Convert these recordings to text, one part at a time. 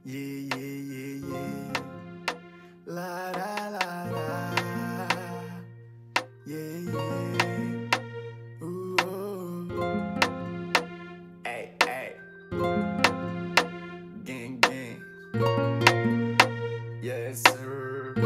Yeah, yeah, yeah, yeah. La, la, la, la. Yeah, yeah. Ooh, oh. Hey, hey. Gang, gang. Yes, sir.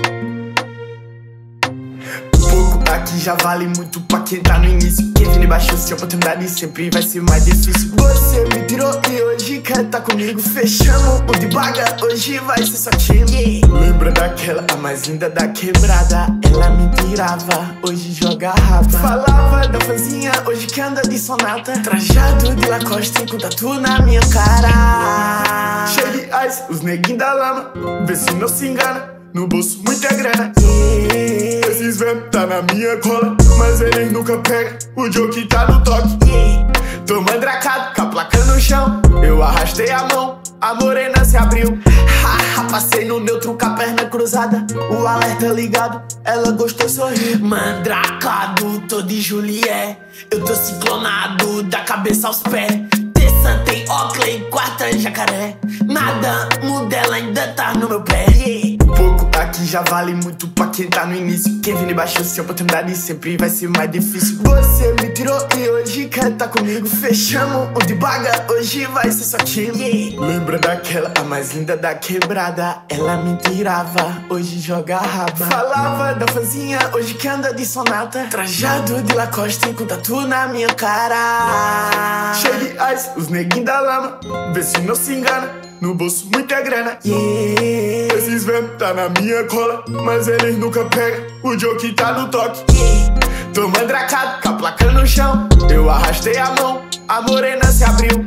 Pouco aqui já vale muito pra quem tá no início. Quem vem baixou se a oportunidade sempre vai ser mais difícil. Você me tirou e hoje quer tá comigo. Fechamos o de baga, hoje vai ser só time. Lembra daquela, a mais linda da quebrada? Ela me tirava, hoje joga raba. Falava da fãzinha, hoje que anda de sonata. Trajado de Lacoste com tatu na minha cara. Cheio de ice, os neguinhos da lama. Vê se não se engana. No bolso muita grana, esses vêm tá na minha cola, mas eles nunca pegam o joke tá no toque. Tô mandracado, com a placa no chão, eu arrastei a mão, a morena se abriu. Passei no neutro com a perna cruzada, o alerta ligado, ela gostou e sorriu. Mandracado, tô de Juliette, eu tô ciclonado da cabeça aos pés. Terça tem Oakley, quarta jacaré, nada muda, ela ainda tá no meu pé. Pouco aqui já vale muito pra quem tá no início. Quem vem baixou se a oportunidade sempre vai ser mais difícil. Você me tirou e hoje quer tá comigo. Fechamos o de baga, hoje vai ser só time. Lembra daquela, a mais linda da quebrada? Ela me tirava, hoje joga raba. Falava da fãzinha, hoje que anda de sonata. Trajado de Lacoste com tatu na minha cara. Cheio de ice, os neguinhos da lama. Vê se não se engana. No bolso muita grana, esses vêm tá na minha cola, mas eles nunca pegam o joke tá no toque. Tô mandracado, com a placa no chão, eu arrastei a mão, a morena se abriu.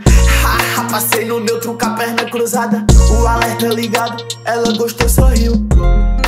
Passei no neutro com a perna cruzada, o alerta ligado, ela gostou e sorriu.